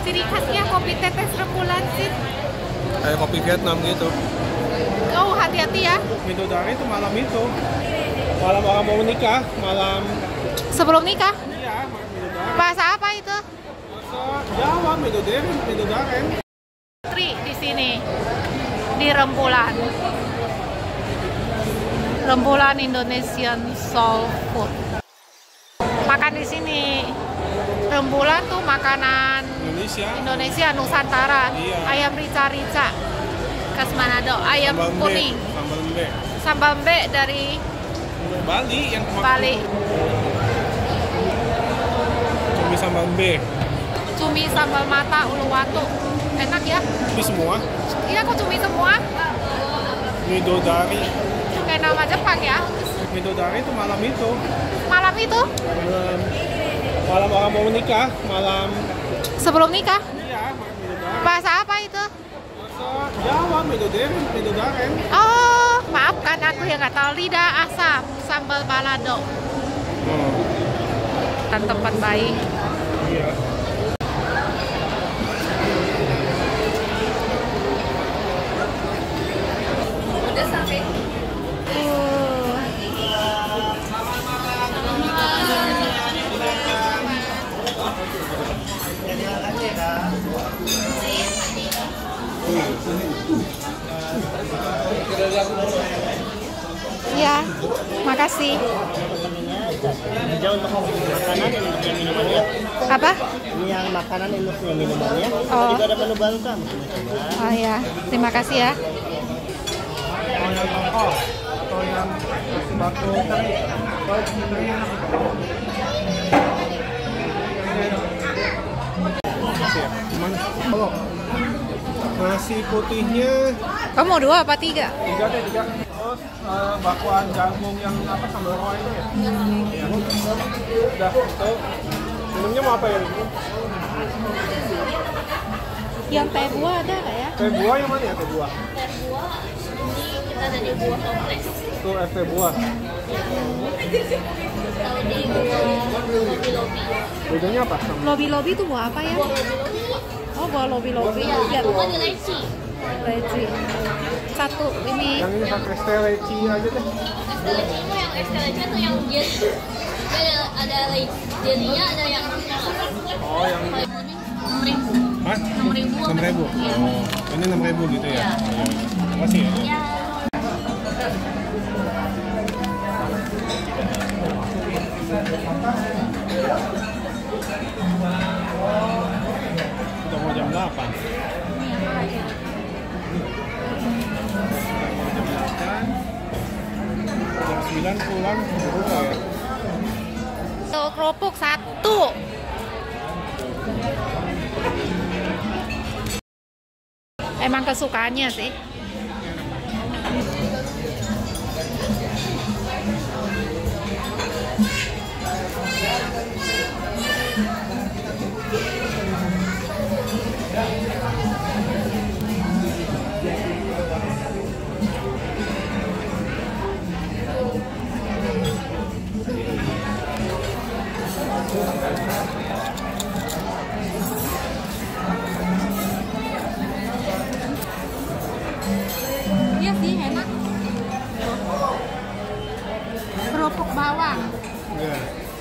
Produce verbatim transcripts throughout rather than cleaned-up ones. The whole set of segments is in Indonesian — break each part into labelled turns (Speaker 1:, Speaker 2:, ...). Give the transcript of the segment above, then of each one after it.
Speaker 1: ciri khasnya kopi tetes rembulan sih.
Speaker 2: Kayak kopi Vietnam gitu.
Speaker 1: Oh, hati-hati ya.
Speaker 2: Midodare itu malam itu. Malam orang mau nikah, malam
Speaker 1: Sebelum nikah?
Speaker 2: iya, Midodare.
Speaker 1: Bahasa apa itu?
Speaker 2: Bahasa Jawa, Midodare, Midodare.
Speaker 1: Tri di sini di Rembulan. Rembulan Indonesian Soul Food. Makan di sini. Rembulan tuh makanan
Speaker 2: Indonesia.
Speaker 1: Indonesia Nusantara.
Speaker 2: Iya.
Speaker 1: Ayam rica-rica khas Manado, ayam
Speaker 2: Sambal mbe,
Speaker 1: kuning,
Speaker 2: Sambal mbe.
Speaker 1: sambal mbe dari
Speaker 2: Bali yang kemarin.
Speaker 1: Bali,
Speaker 2: Cumi sambal mbe.
Speaker 1: cumi sambal mata Uluwatu. Enak ya?
Speaker 2: Ini semua.
Speaker 1: Iya kok cumi semua?
Speaker 2: Midodare.
Speaker 1: Kayak nama Jepang ya?
Speaker 2: Midodare itu malam itu.
Speaker 1: Malam itu?
Speaker 2: Malam, malam orang mau nikah, malam
Speaker 1: Sebelum nikah?
Speaker 2: iya, Midodare.
Speaker 1: Bahasa apa itu?
Speaker 2: Bahasa Jawa, Midodare, Midodare.
Speaker 1: Oh, maafkan aku yang nggak tahu. Lidah asam, sambal balado,
Speaker 2: Oh,
Speaker 1: dan tempat bayi.
Speaker 2: iya.
Speaker 1: Udah sampai. Ya, makasih.
Speaker 3: Hijau untuk makanan, ini untuk yang minumannya.
Speaker 1: Apa?
Speaker 3: Ini yang makanan, ini untuk yang minumannya.
Speaker 1: Oh.
Speaker 3: Juga ada menu baru kan? Coba.
Speaker 1: Oh ya, terima kasih ya.
Speaker 2: Mau yang tongkol atau yang batu teri? Teri enak. Masih ya? Cuman kalau nasi putihnya
Speaker 1: Kamu mau dua apa tiga?
Speaker 2: tiga deh tiga. Terus eh, bakwan jagung yang apa sambal roa ini ya? Iya. Udah itu. Minumnya mau apa ya?
Speaker 1: Yang teh buah ada nggak ya?
Speaker 2: Teh buah yang mana ya teh buah?
Speaker 4: Teh buah, ini kita ada di buah toples.
Speaker 2: Itu es teh buah.
Speaker 4: Kalau di buah lobi-lobi.
Speaker 2: Bedanya apa? Sama?
Speaker 1: Lobi-lobi itu buah apa ya?
Speaker 4: Buah lobi-lobi.
Speaker 1: Oh, buah lobi-lobi.
Speaker 4: Ya,
Speaker 1: Lihat,
Speaker 4: itu kan di leci.
Speaker 1: leci. Satu ini.
Speaker 2: Yang ini pakai es teh leci aja deh.
Speaker 4: Es teh leci itu yang es teh leci atau yang gel? Ada ada leci jelinya, ada yang
Speaker 2: Oh, yang
Speaker 4: kalau yang kuning enam ribu.
Speaker 2: Hah?
Speaker 4: Enam ribu.
Speaker 2: enam ribu?
Speaker 4: Iya.
Speaker 2: Oh, ini enam ribu gitu ya?
Speaker 4: Iya.
Speaker 2: Terima kasih ya.
Speaker 4: Ya.
Speaker 2: Udah mau jam delapan. Jam delapan. Jam sembilan pulang ke rumah ya.
Speaker 1: Tuh, kerupuk satu. Emang kesukaannya sih. Iya sih, enak. Kerupuk bawang.
Speaker 2: Iya.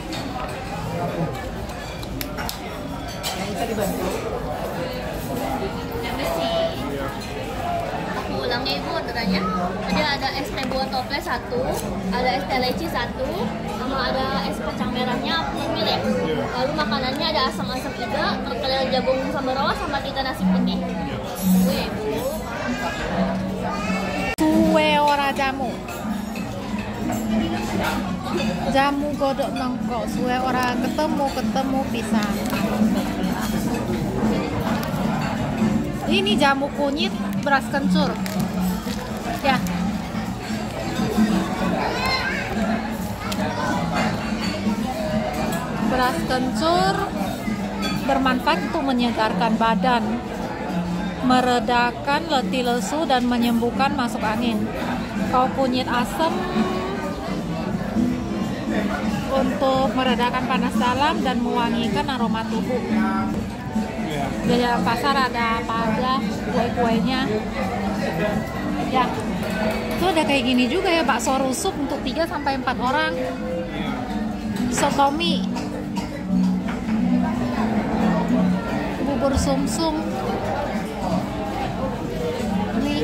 Speaker 4: Yang besi.
Speaker 2: Iya.
Speaker 4: Aku ulangnya ibu orderannya. Ada ada es teh buah toples satu, ada es teh leci satu, sama ada es kacang merahnya aku milih.
Speaker 2: Iya.
Speaker 4: Lalu makanannya ada asam-asam iga, perkedel jagung sambal rawa sama kita nasi putih. Wih, bu.
Speaker 1: Suwe ora jamu. Jamu godok nongko, suwe ora ketemu ketemu pisang. Ini jamu kunyit beras kencur. Ya. Beras kencur bermanfaat untuk menyegarkan badan, meredakan letih lesu dan menyembuhkan masuk angin. Kalau kunyit asam untuk meredakan panas dalam dan mewangikan aroma tubuh.
Speaker 2: Iya.
Speaker 1: Jajanan pasar ada apa aja, kue-kuenya. Ya, itu ada kayak gini juga ya, bakso rusuk untuk tiga sampai empat orang. Sotomi, bubur sumsum. Nih,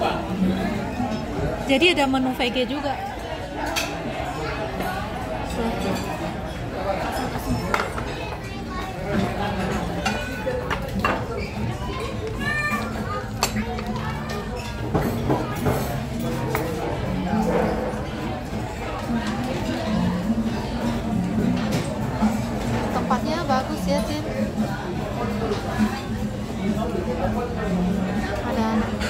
Speaker 1: jadi ada menu V G juga. Tempatnya bagus ya, Cin. Ada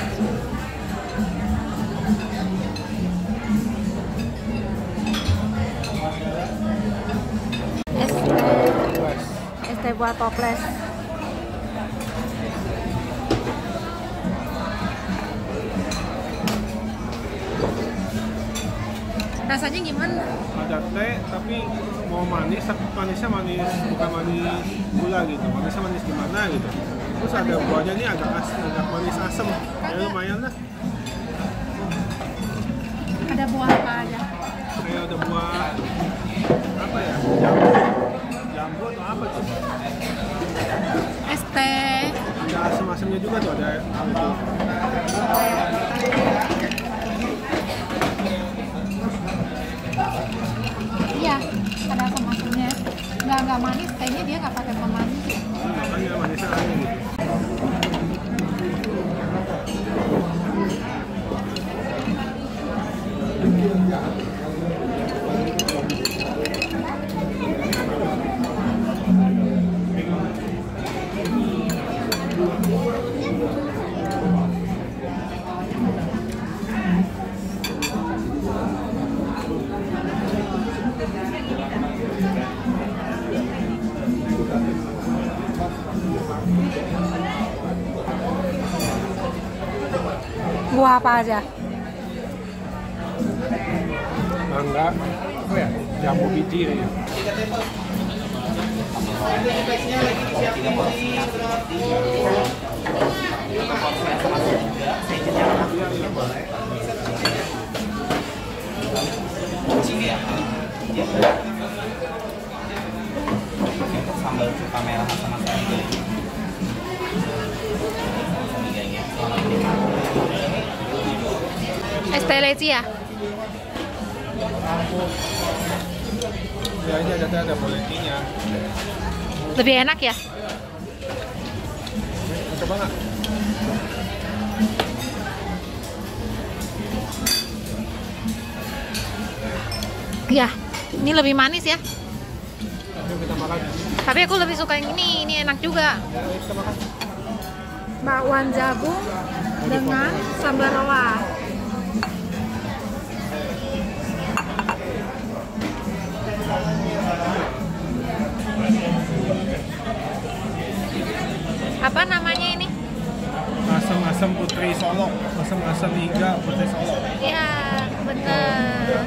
Speaker 1: es teh, es teh buat toples. Rasanya gimana?
Speaker 2: Ada teh tapi mau manis, tapi manisnya manis bukan manis gula gitu, manisnya manis gimana gitu. Terus ada buahnya ini agak as, agak manis asam, ya lumayan lah.
Speaker 1: Ada buah apa aja?
Speaker 2: Kayak ada buah apa ya, jambu, jambu atau apa tuh?
Speaker 1: Es teh.
Speaker 2: Ada asam-asamnya juga tuh, ada itu.
Speaker 1: Iya, ada asam-asamnya. Nggak nggak manis, kayaknya dia nggak pakai pemanis.
Speaker 2: Makanya manisnya aneh gitu.
Speaker 1: Buah apa aja?
Speaker 2: Mangga, apa ya? Jambu biji ya.
Speaker 5: Sambal cuka merah sama sekali.
Speaker 1: Es teh leci ya?
Speaker 2: Ya ini ada ada boletinya.
Speaker 1: Lebih enak ya?
Speaker 2: Coba nggak?
Speaker 1: Iya, ini lebih manis ya.
Speaker 2: Ayo kita makan.
Speaker 1: Tapi aku lebih suka yang ini, ini enak juga.
Speaker 2: Ya, ayo kita makan.
Speaker 1: Bakwan jagung dengan sambal rawa. Apa namanya ini?
Speaker 2: Asam-asam Putri Solo, asam-asam iga Putri Solo.
Speaker 1: Iya, bener.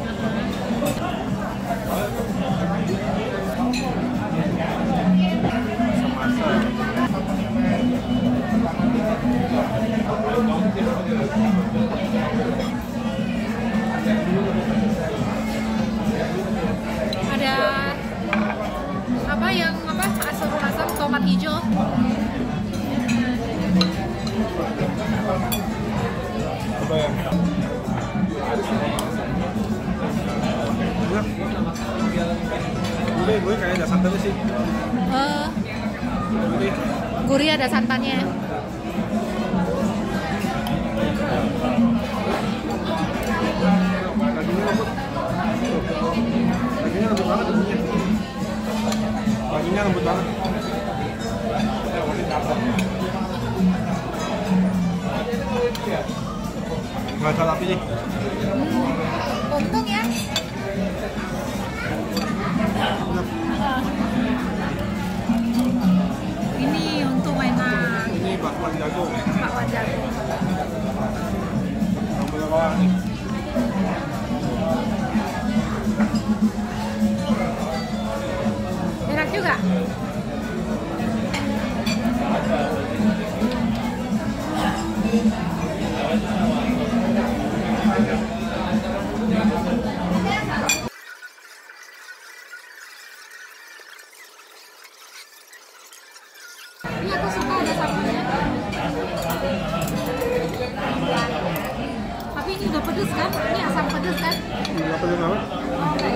Speaker 1: Ada apa yang apa asam-asam tomat hijau.
Speaker 2: Coba ya. Gue gue kayak ada santannya sih.
Speaker 1: Eh,
Speaker 2: Gurih.
Speaker 1: gurih ada santannya.
Speaker 2: Dagingnya lembut. Dagingnya lembut banget dagingnya. Dagingnya lembut banget. Nggak salah pilih.
Speaker 1: Untung ya. Ini untung enak.
Speaker 2: Ini bakwan jagung.
Speaker 1: Bakwan jagung.
Speaker 2: Sambal rawa nih.
Speaker 1: Enak juga. Ini aku suka ada sambalnya. Tapi ini udah pedes kan? Ini asam pedes kan?
Speaker 2: Nggak pedes banget.
Speaker 1: Oke.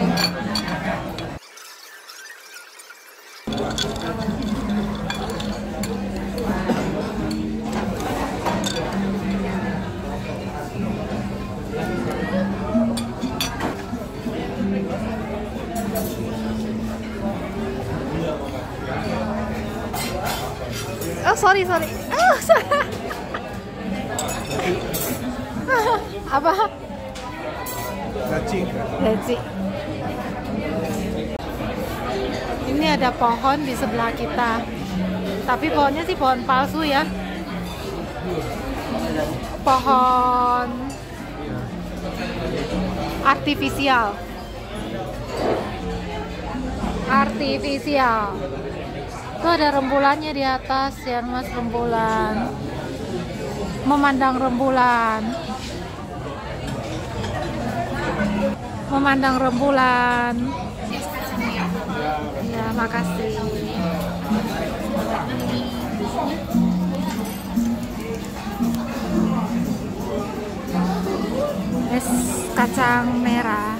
Speaker 1: Oh sorry sorry. Oh, sorry. Apa?
Speaker 2: Gaci.
Speaker 1: Gaci. Ini ada pohon di sebelah kita. Tapi pohonnya sih pohon palsu ya. Pohon artifisial. Artifisial. Tuh ada rembulannya di atas ya mas, rembulan. Memandang rembulan. Memandang rembulan. Ya, makasih. Es kacang merah.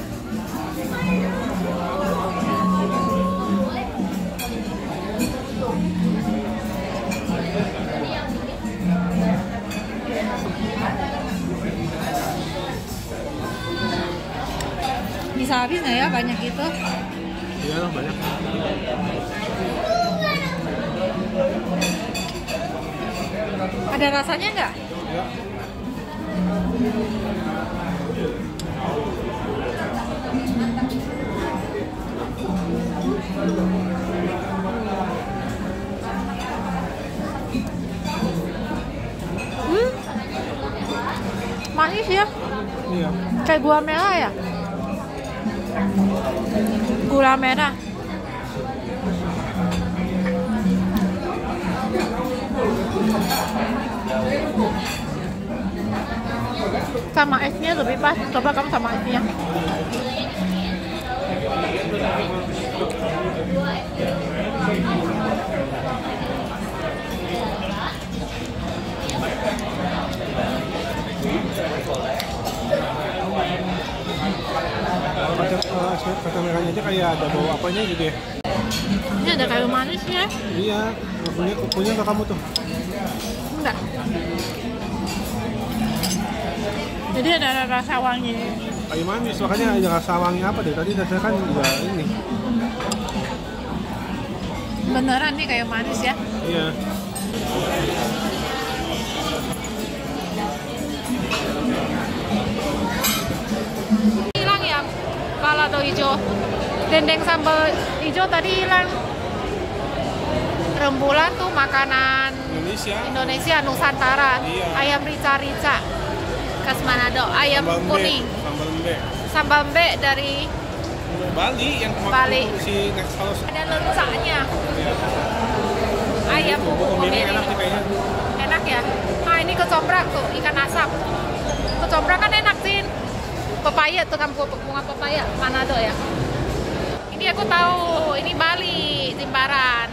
Speaker 1: Bisa habis nggak ya banyak itu?
Speaker 2: Iya lah banyak.
Speaker 1: Ada rasanya nggak?
Speaker 2: Ya.
Speaker 1: Hmm? Manis ya?
Speaker 2: Iya.
Speaker 1: Kayak gula merah ya? Gula merah. Sama esnya lebih pas. Coba kamu sama esnya.
Speaker 2: Kacang, kacang merahnya aja kayak ada bau apanya gitu ya.
Speaker 1: Ini ada kayu manisnya.
Speaker 2: Iya, punya punya nggak kamu tuh?
Speaker 1: Enggak. Jadi ada rasa wangi.
Speaker 2: Kayu manis, makanya ada rasa wangi apa deh? Tadi saya kan juga ini.
Speaker 1: Beneran nih kayu manis ya?
Speaker 2: Iya.
Speaker 1: Hilang ya balado hijau. Dendeng sambal hijau tadi hilang. Rembulan tuh makanan
Speaker 2: Indonesia.
Speaker 1: Indonesia Nusantara.
Speaker 2: Iya.
Speaker 1: Ayam rica-rica khas Manado, ayam
Speaker 2: Sambal mbe,
Speaker 1: kuning,
Speaker 2: Sambal mbe.
Speaker 1: sambal mbe dari
Speaker 2: Bali yang kemarin
Speaker 1: Bali.
Speaker 2: si Next House.
Speaker 1: ada lencaknya.
Speaker 2: Iya.
Speaker 1: Ayam bubuk
Speaker 2: Bubuk
Speaker 1: kuning
Speaker 2: enak sih kayaknya.
Speaker 1: enak ya. Nah ini kecombrang tuh, ikan asap. Kecombrang kan enak sih. Pepaya tuh kan bunga pepaya Manado ya. Ini aku tahu, ini Bali, Jimbaran.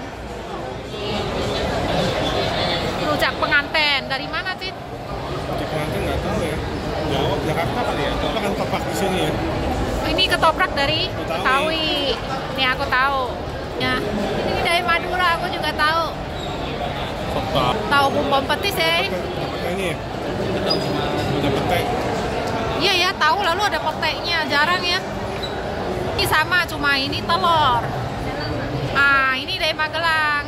Speaker 1: Rujak penganten dari mana sih?
Speaker 2: Rujak penganten nggak tahu ya. Jawa, Jakarta kali ya. Apa kan ketoprak di sini ya?
Speaker 1: Ini ketoprak dari
Speaker 2: Betawi.
Speaker 1: Betawi. Ini aku tahu. Ya, ini dari Madura aku juga tahu.
Speaker 2: Kota.
Speaker 1: Tahu bumbon petis ya?
Speaker 2: Dapatnya ini ya. Udah petai.
Speaker 1: Iya ya, tahu lalu ada peteknya, jarang ya. Ini sama, cuma ini telur. Ah, ini dari Magelang.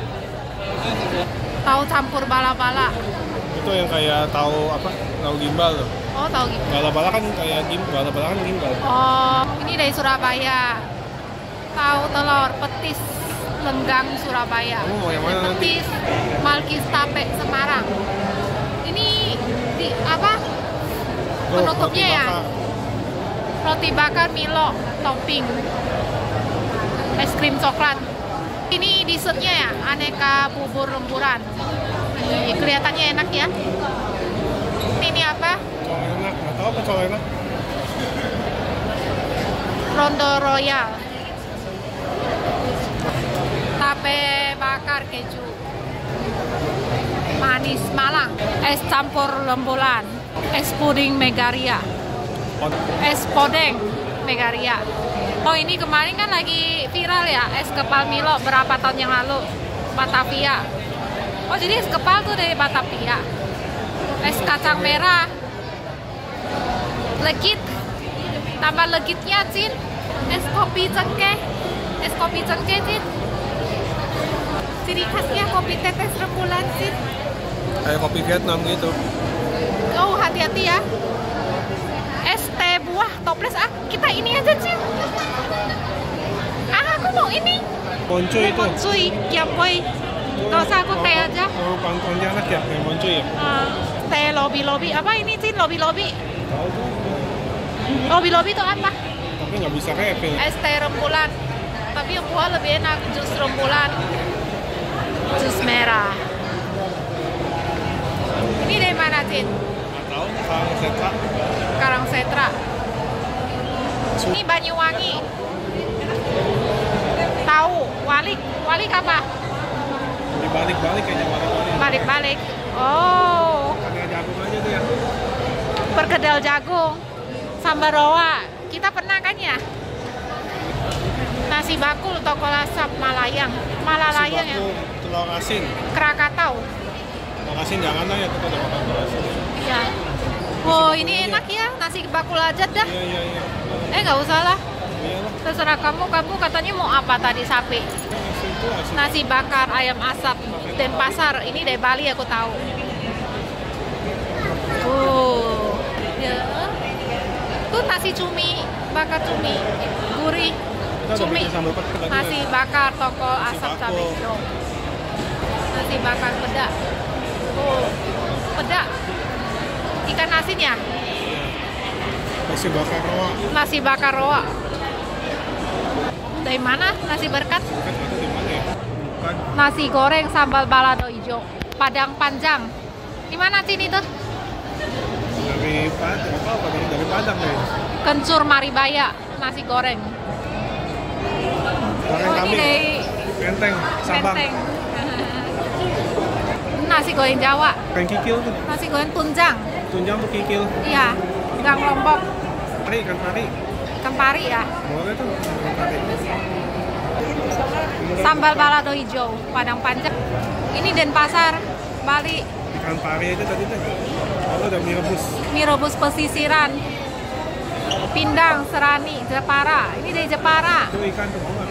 Speaker 1: Tahu campur bala-bala.
Speaker 2: Itu yang kayak tahu apa? Tahu gimbal tuh.
Speaker 1: Oh, tahu gitu.
Speaker 2: Bala-bala kan kayak gimbal, bala-bala kan gimbal.
Speaker 1: Oh, ini dari Surabaya. Tahu telur petis Lenggang Surabaya.
Speaker 2: Oh, yang mana nanti?
Speaker 1: Petis Malkis Tape Semarang. Ini di apa?
Speaker 2: Oh,
Speaker 1: Penutupnya
Speaker 2: roti
Speaker 1: ya.
Speaker 2: bakar.
Speaker 1: Roti bakar Milo topping. Es krim coklat. Ini dessertnya ya, aneka bubur lemburan. Ini kelihatannya enak ya. Ini apa?
Speaker 2: Cowok enak, nggak tahu apa cowok enak.
Speaker 1: Rondo Royal. Tape bakar keju. Manis Malang, es campur rembulan, es puding Megaria, es podeng Megaria. Oh ini kemarin kan lagi viral ya, es kepal Milo berapa tahun yang lalu, Batavia. Oh jadi es kepal tuh dari Batavia. Es kacang merah, legit, tambah legitnya Cin. Es kopi cengkeh, es kopi cengkeh Cin. Ciri khasnya kopi tetes rembulan Cin.
Speaker 2: Kayak kopi Vietnam gitu.
Speaker 1: Oh hati-hati ya. Es teh buah toples ah, kita ini aja Cin. Ah aku mau ini.
Speaker 2: Poncuy itu.
Speaker 1: Poncuy, kiampoi. Gak usah aku teh aja.
Speaker 2: Oh, Pontianak ya, kayak poncuy ya.
Speaker 1: Uh, teh lobby-lobby apa ini Cin? Lobby-lobby. Lobby-lobby itu apa?
Speaker 2: Tapi nggak bisa refill.
Speaker 1: Es teh rembulan. Tapi yang buah lebih enak, jus rembulan. Jus merah. Ini dari mana Cin?
Speaker 2: Nggak tahu, Karang Setra.
Speaker 1: Karang Setra. Ini Banyuwangi. Tahu, walik. Walik apa?
Speaker 2: Dibalik-balik kayaknya balik-balik.
Speaker 1: Balik-balik. Oh,
Speaker 2: Pakai jagung aja dia.
Speaker 1: perkedel jagung. Sambal roa. Kita pernah kan ya? Nasi bakul toko lasap Malayang. Malalayang ya.
Speaker 2: Bakul, telur asin.
Speaker 1: Krakatau.
Speaker 2: Telur asin jangan lah ya, kita udah makan telur asin.
Speaker 1: Iya. Oh, ini enak ya. Nasi bakul aja dah.
Speaker 2: Iya, iya, iya.
Speaker 1: Eh, nggak usah lah.
Speaker 2: Iya lah.
Speaker 1: Terserah kamu. Kamu katanya mau apa tadi sapi?
Speaker 2: Nasi itu asin.
Speaker 1: Nasi bakar ayam asap Denpasar. Ini dari Bali aku tahu. Oh, ya. Itu nasi cumi, bakar cumi, gurih.
Speaker 2: Kita udah
Speaker 1: Cumi,
Speaker 2: bikin sambal petai tadi.
Speaker 1: nasi bakar toko
Speaker 2: Nasi
Speaker 1: asap
Speaker 2: bakar.
Speaker 1: cabai hijau. Nasi bakar peda. Oh, peda. Ikan asin ya?
Speaker 2: Nasi bakar roa.
Speaker 1: Nasi bakar roa. Dari mana? Nasi berkat?
Speaker 2: Kan itu di mana ya? Bukan.
Speaker 1: Nasi goreng sambal balado hijau. Padang panjang. Di mana sini tuh?
Speaker 2: Dari Padang, apa Padang dari Padang ya?
Speaker 1: Kencur Maribaya. Nasi goreng.
Speaker 2: Goreng
Speaker 1: Oh, ini
Speaker 2: kambing.
Speaker 1: dari
Speaker 2: Menteng, Sabang.
Speaker 1: Menteng. Nasi goreng Jawa.
Speaker 2: Ikan kikil tuh.
Speaker 1: Nasi goreng tunjang.
Speaker 2: Tunjang tuh kikil.
Speaker 1: Iya. Gang Lombok.
Speaker 2: Pari, ikan pari.
Speaker 1: Kempari ya.
Speaker 2: Boleh tuh, ikan pari.
Speaker 1: Sambal balado hijau. Padang panjang. Ini Denpasar, Bali.
Speaker 2: Ikan pari aja tadi tuh. Lalu udah mie rebus.
Speaker 1: Mie rebus pesisiran. Pindang, Serani, Jepara. Ini dari Jepara.
Speaker 2: Itu ikan tuh, mau nggak?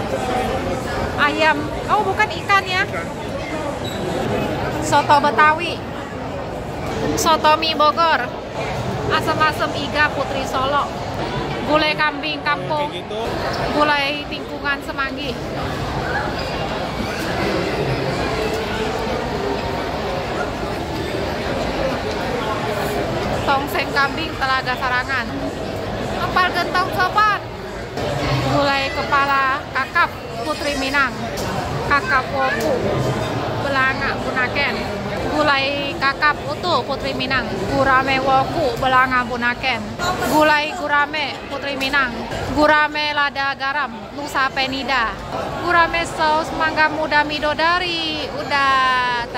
Speaker 1: Ayam. Oh, bukan ikan ya.
Speaker 2: Ikan.
Speaker 1: Soto Betawi. Soto mie Bogor. Asam-asam iga Putri Solo. Gulai kambing kampung.
Speaker 2: Kayak gitu.
Speaker 1: Gulai Tingkungan Semanggi. Tongseng kambing Telaga Sarangan. Empal gentong sopan. Gulai kepala kakap Putri Minang. Kakap woku Belanga Bunaken. Gulai kakap utuh Putri Minang. Gurame woku Belanga Bunaken. Gulai gurame Putri Minang. Gurame lada garam Nusa Penida. Gurame saus mangga muda midodari. Udah